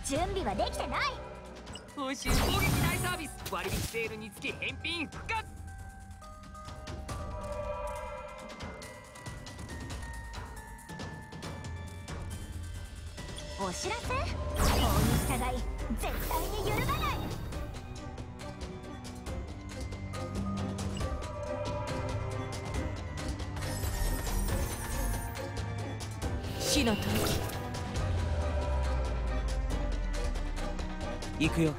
準備はできてない。 報酬攻撃大サービス、割引セールにつき返品復活。 お知らせ？法に従い絶対に揺るがない。 火の吐息。行くよ。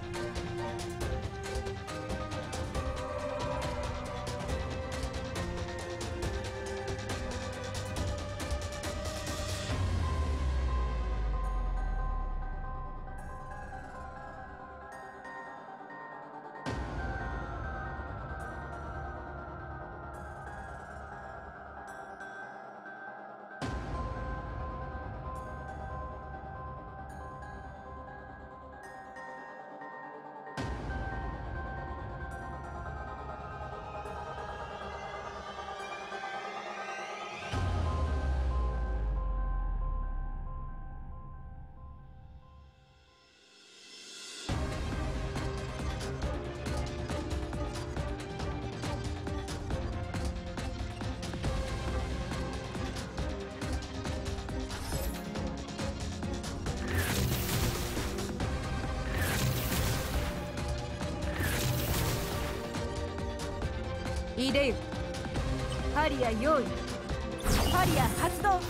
いでよ。ハリア用意。ハリア発動。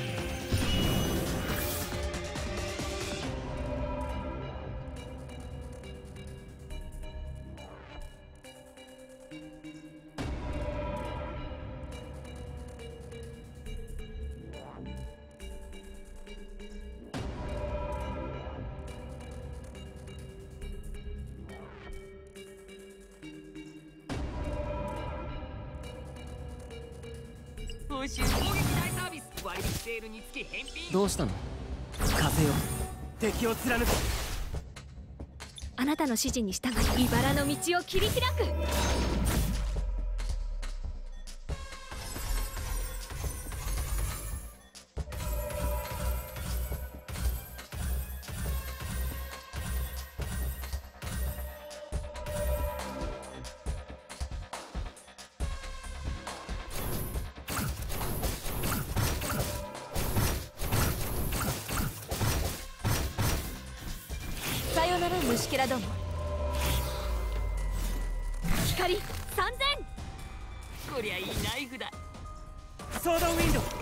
報酬攻撃大サービス、割引セールにつき返品。 どうしたの？風よ、敵を貫く。 あなたの指示に従い茨の道を切り開く。さよなら虫けらども。光3000。 こりゃいいナイフだ。 ソードウィンド。